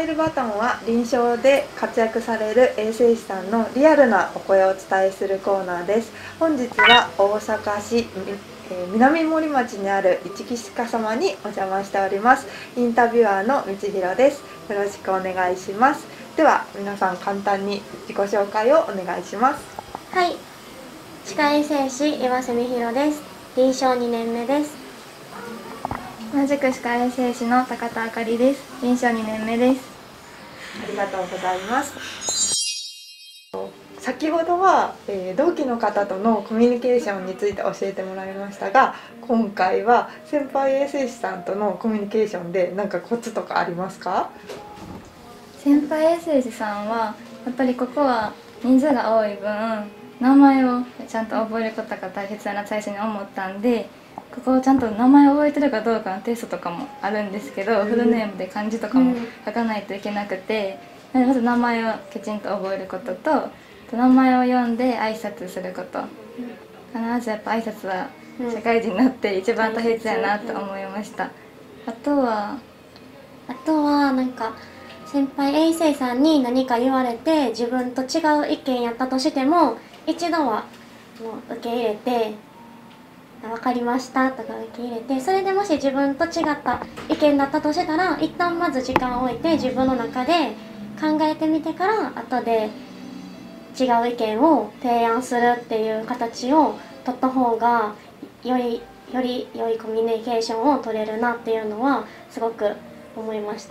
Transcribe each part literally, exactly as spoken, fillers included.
えるバトンは臨床で活躍される衛生士さんのリアルなお声をお伝えするコーナーです。本日は大阪市南森町にある一木歯科様にお邪魔しております。インタビュアーの道弘です。よろしくお願いします。では皆さん簡単に自己紹介をお願いします。 はい、歯科衛生士岩瀬美弘です。臨床にねんめです。 同じく歯科衛生士の高田あかりです。臨床にねんめです。 ありがとうございます。先ほどは、えー、同期の方とのコミュニケーションについて教えてもらいましたが、今回は先輩衛生士さんとのコミュニケーションで何かコツとかありますか？ 先輩衛生士さんはやっぱりここは人数が多い分名前をちゃんと覚えることが大切だな最初に思ったんで、ここをちゃんと名前を覚えてるかどうかのテストとかもあるんですけど、フルネームで漢字とかも書かないといけなくて、まず名前をきちんと覚えることと、名前を読んで挨拶すること、必ずやっぱ挨拶は社会人になって一番大切やなと思いました。あとはあとはなんか先輩衛生さんに何か言われて自分と違う意見やったとしても一度はもう受け入れて「分かりました」とか受け入れて、それでもし自分と違った意見だったとしたら一旦まず時間を置いて自分の中で考えてみてから後で違う意見を提案するっていう形を取った方がよりより良いコミュニケーションを取れるなっていうのはすごく思いました。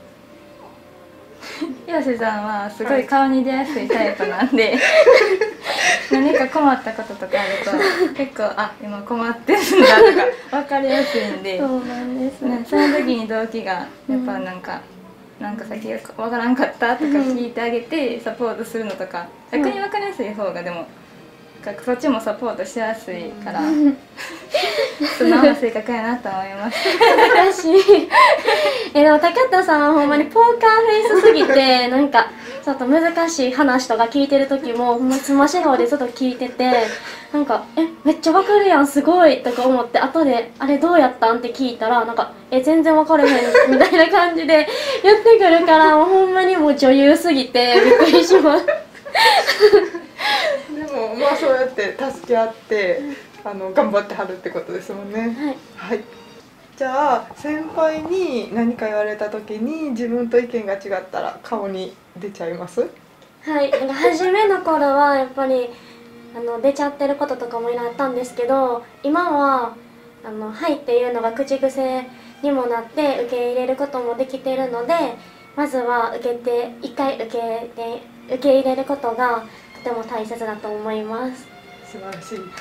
岩瀬さんはすごい顔に出やすいタイプなんで何か困ったこととかあると結構あ今困ってるんだとか分かりやすいんで、 そうなんです、 ね、その時に同期がやっぱなんか、うん、なんか先分からんかったとか聞いてあげてサポートするのとか、うん、逆に分かりやすい方がでもそっちもサポートしやすいから、うん、素直な性格やなと思います。 難しいえでも高田さんはほんまにポーカーフェイスすぎてなんかちょっと難しい話とか聞いてる時もほんまつまし顔でずっと聞いてて、なんか「えめっちゃわかるやんすごい」とか思って後で「あれどうやったん?」って聞いたらなんか「え全然わかれへん」みたいな感じで言ってくるからもうほんまにもう女優すぎてびっくりしますでもまあそうやって助け合ってあの頑張ってはるってことですもんね。はい、はい、じゃあ先輩に何か言われた時に自分と意見が違ったら顔に出ちゃいます？ はい、なんか初めの頃はやっぱりあの出ちゃってることとかもいろいろあったんですけど、今はあの「はい」っていうのが口癖にもなって受け入れることもできているので、まずは受けて一回受けて受け入れることがとても大切だと思います。 素晴らしい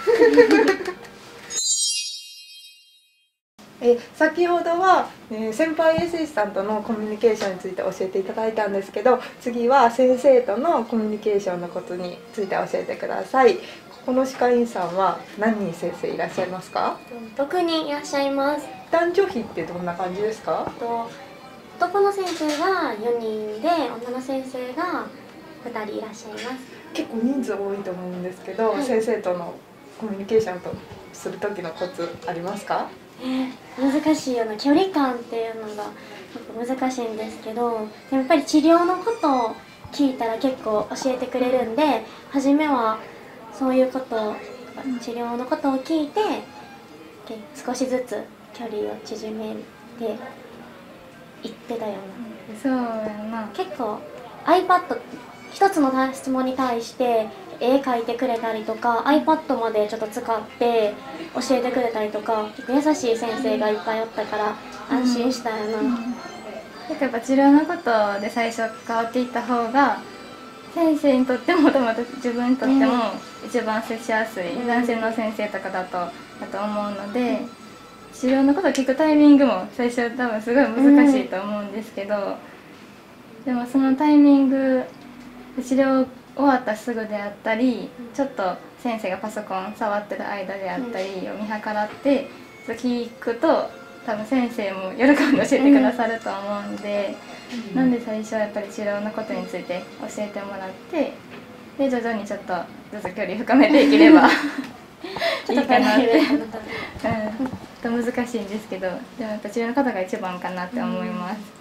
え先ほどは、えー、先輩衛生士さんとのコミュニケーションについて教えていただいたんですけど、次は先生とのコミュニケーションのことについて教えてください。ここの歯科医院さんは何人先生いらっしゃいますか？ ろくにんいらっしゃいます。 男女比ってどんな感じですか？ と男の先生がよにんで女の先生がふたりいらっしゃいます。 結構人数多いと思うんですけど、はい、先生とのコミュニケーションとする時のコツありますか？ えー、難しいような距離感っていうのが難しいんですけど、やっぱり治療のことを聞いたら結構教えてくれるんで、初めはそういうことを治療のことを聞いて少しずつ距離を縮めていってたような。 そうやな。 結構 iPad 一つの質問に対して絵描いてくれたりとか iPad までちょっと使って教えてくれたりとか、結構優しい先生がいっぱいおったから安心したよな。うんうん、 やっぱ治療のことで最初変わっていった方が先生にとってもまた自分にとっても一番接しやすい、うん、男性の先生とかだとだと思うので、うん、治療のことを聞くタイミングも最初多分すごい難しいと思うんですけど、うん、でもそのタイミング治療終わったすぐであったり、ちょっと先生がパソコン触ってる間であったりを見計らって聞くと多分先生も喜んで教えてくださると思うんで、うん、なんで最初はやっぱり治療のことについて教えてもらってで徐々にちょっとずつ距離深めていければいいかなって、うん、難しいんですけど、でもやっぱ治療のことが一番かなって思います。 う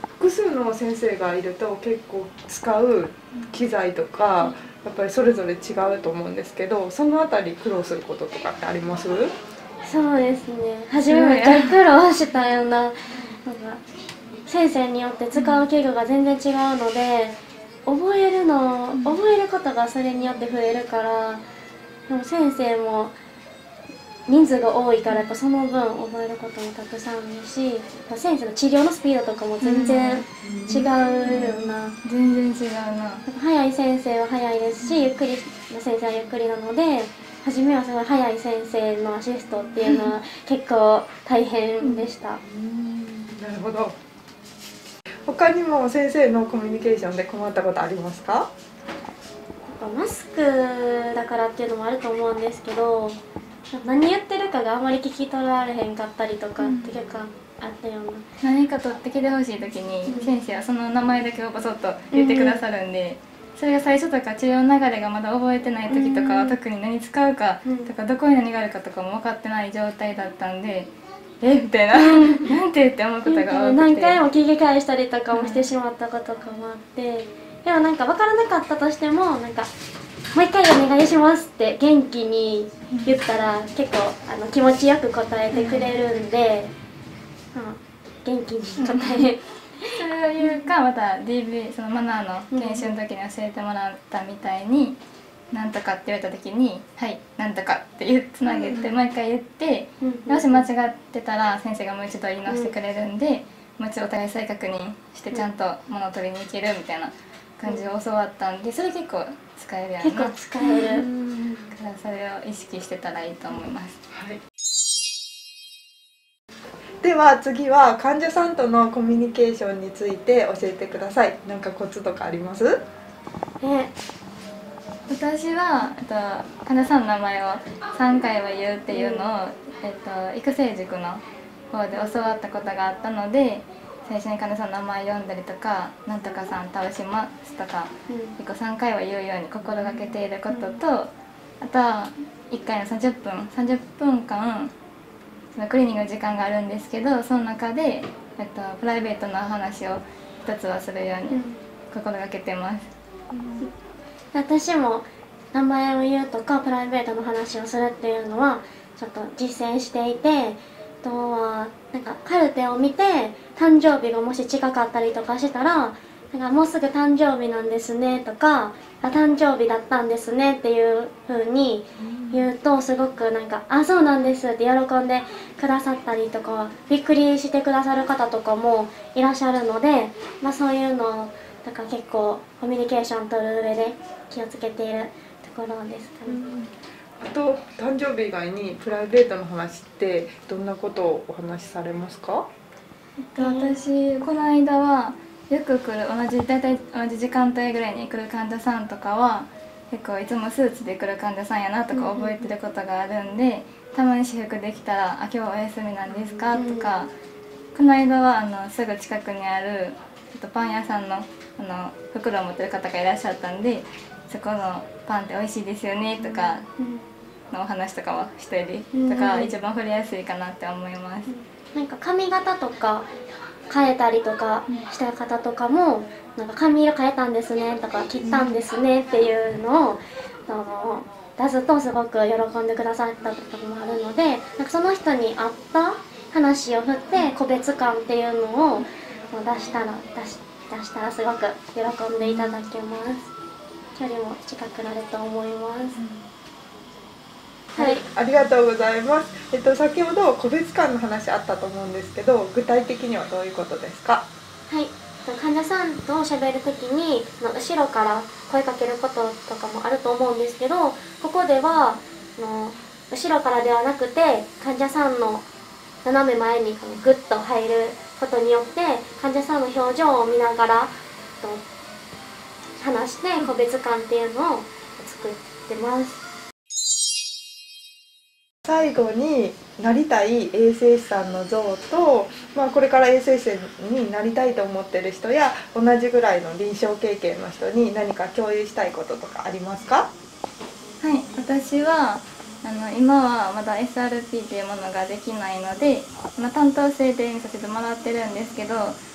複数の先生がいると結構使う機材とかやっぱりそれぞれ違うと思うんですけど、そのあたり苦労することとかってあります？ そうですね、初めめっちゃ苦労したような、なんか先生によって使う器具が全然違うので、覚えるの覚えることがそれによって増えるから、でも先生も人数が多いからやっぱその分覚えることもたくさんあるし、先生の治療のスピードとかも全然違うよな、 全然違うな。 早い先生は早いですし、ゆっくりの先生はゆっくりなので、初めはすごい早い先生のアシストっていうのは結構大変でした。 なるほど。他にも先生のコミュニケーションで困ったことありますか？ マスクだからっていうのもあると思うんですけど、何言ってるかがあまり聞き取られへんかったりとかって結構あったような、 何か取ってきてほしい時に先生はその名前だけをボソッと言ってくださるんで、それが最初とか治療の流れがまだ覚えてない時とかは特に何使うかとかどこに何があるかとかも分かってない状態だったんで、えみたいななんてって思うことが多くて、 何回も聞き返したりとかもしてしまったこととかもあって、でもなんか分からなかったとしてもなんかもう一回お願いしますって元気に言ったら結構あの気持ちよく答えてくれるんで、うん、元気に答えそれを言うか、また ディーブイ そのマナーの研修の時に教えてもらったみたいに、なんとかって言われた時に「はいなんとか」って言うつなげてもう一回言って、もし間違ってたら先生がもう一度言い直してくれるんで、もう一度お互い再確認してちゃんと物を取りに行けるみたいな感じを教わったんで、それ結構使えるやんな。 結構使える。 だからそれを意識してたらいいと思います。 はい。では次は患者さんとのコミュニケーションについて教えてください。何かコツとかあります？ え私は、えっと、患者さんの名前をさんかいは言うっていうのを、えっと、育成塾の方で教わったことがあったので、最初に患者さんの名前読んだりとか「なんとかさん倒します」とか、うん、結構さんかいは言うように心がけていることと、あとはいっかいのさんじゅっぷんさんじゅっぷんかんそのクリーニングの時間があるんですけど、その中で、えっと、プライベートな話を一つはするように心がけてます。 うん、私も名前を言うとかプライベートの話をするっていうのはちょっと実践していて、あとはなんかカルテを見て誕生日がもし近かったりとかしたら「なんかもうすぐ誕生日なんですね」とか「あ誕生日だったんですね」っていう風に言うとすごくなんか「あそうなんです」って喜んでくださったりとか、びっくりしてくださる方とかもいらっしゃるので、まあ、そういうのをなんか結構コミュニケーション取る上で気をつけているところですかね。 あと誕生日以外にプライベートの話ってどんなことをお話しされますか？ えっと、私この間はよく来る同じ大体同じ時間帯ぐらいに来る患者さんとかは結構いつもスーツで来る患者さんやなとか覚えてることがあるんで、たまに私服できたら「あ今日お休みなんですか?」とか、この間はあのすぐ近くにあるちょっとパン屋さんのあの袋を持ってる方がいらっしゃったんで「そこのパンって美味しいですよね」とかのお話とかはしたりとか一番触れやすいかなって思います。 なんか髪型とか変えたりとかした方とかも「なんか髪色変えたんですね」とか「切ったんですね」っていうのをあの出すとすごく喜んでくださったこともあるので、なんかその人に合った話を振って個別感っていうのを出したら出し出したらすごく喜んでいただけます。距離も近くなると思います。 はい、ありがとうございます。えっと先ほど個別間の話あったと思うんですけど、具体的にはどういうことですか？ はい、患者さんと喋るときに後ろから声かけることとかもあると思うんですけど、ここではの後ろからではなくて患者さんの斜め前にグッと入ることによって患者さんの表情を見ながらと話して個別感っていうのを作ってます。 最後になりたい衛生士さんの像と、まあ、これから衛生士になりたいと思ってる人や同じぐらいの臨床経験の人に何か共有したいこととかありますか？ はい、私はあの今はまだ エスアールピー というものができないので、今担当制で見させてもらってるんですけど、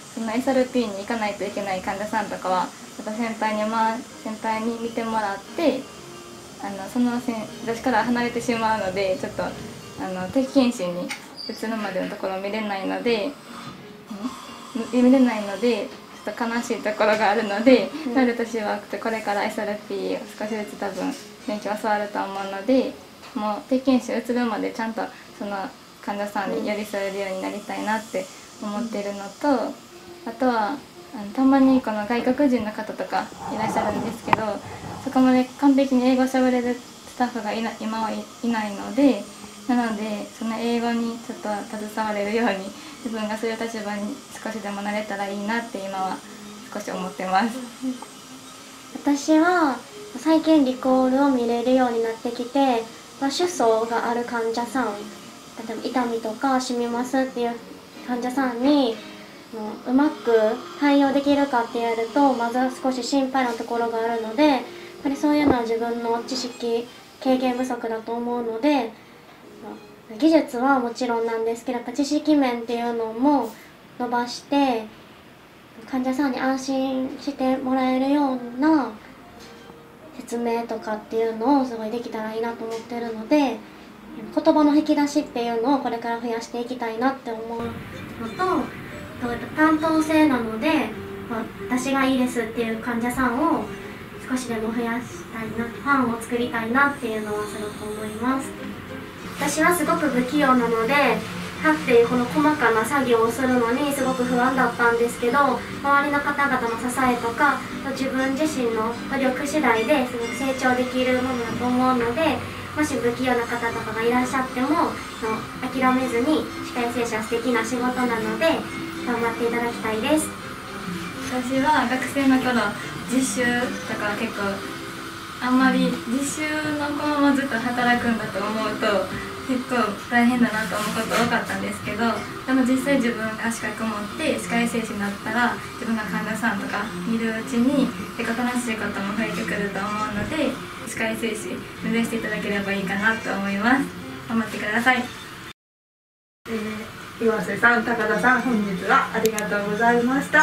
その エスアールピー に行かないといけない患者さんとかはやっぱ先輩に、まあ、先輩に見てもらってあのその私から離れてしまうのでちょっとあの定期検診に移るまでのところを見れないので、うん、見れないのでちょっと悲しいところがあるので、うん、なる年はこれから エスアールピー を少しずつ多分勉強教わると思うのでもう定期検診移るまでちゃんとその患者さんに寄り添えるようになりたいなって思ってるのと、あとはあのたまにこの外国人の方とかいらっしゃるんですけどそこまで完璧に英語をしゃべれるスタッフがいな今はい、いないのでなのでその英語にちょっと携われるように自分がそういう立場に少しでもなれたらいいなって今は少し思ってます。 私は最近リコールを見れるようになってきて、まあ、主訴がある患者さん、例えば痛みとかしみますっていう患者さんにうまく対応できるかってやるとまず少し心配なところがあるので、やっぱりそういうのは自分の知識経験不足だと思うので、技術はもちろんなんですけどやっぱ知識面っていうのも伸ばして患者さんに安心してもらえるような説明とかっていうのをすごいできたらいいなと思ってるので、言葉の引き出しっていうのをこれから増やしていきたいなって思うのと、担当制なので、まあ、私がいいですっていう患者さんを少しでも増やしたいな、ファンを作りたいなっていうのはすごく思います。私はすごく不器用なので立ってこの細かな作業をするのにすごく不安だったんですけど、周りの方々の支えとか自分自身の努力次第ですごく成長できるものだと思うので、もし不器用な方とかがいらっしゃっても諦めずに歯科衛生士は素敵な仕事なので頑張っていただきたいです。 私は学生の頃実習とか結構あんまり実習のこのままずっと働くんだと思うと結構大変だなと思うこと多かったんですけど、でも実際自分が資格持って歯科衛生士になったら自分が患者さんとか見るうちに結構楽しいことも増えてくると思うので歯科衛生士目指していただければいいかなと思います。頑張ってください。 えー、岩瀬さん、高田さん、本日はありがとうございました。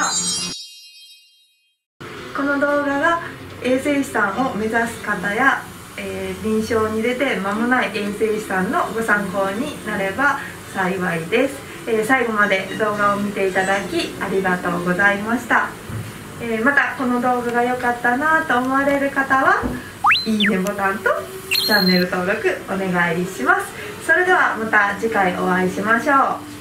この動画が衛生士さんを目指す方や、えー、臨床に出て間もない衛生士さんのご参考になれば幸いです。えー、最後まで動画を見ていただきありがとうございました。えー、またこの動画が良かったなと思われる方はいいねボタンとチャンネル登録お願いします。それではまた次回お会いしましょう。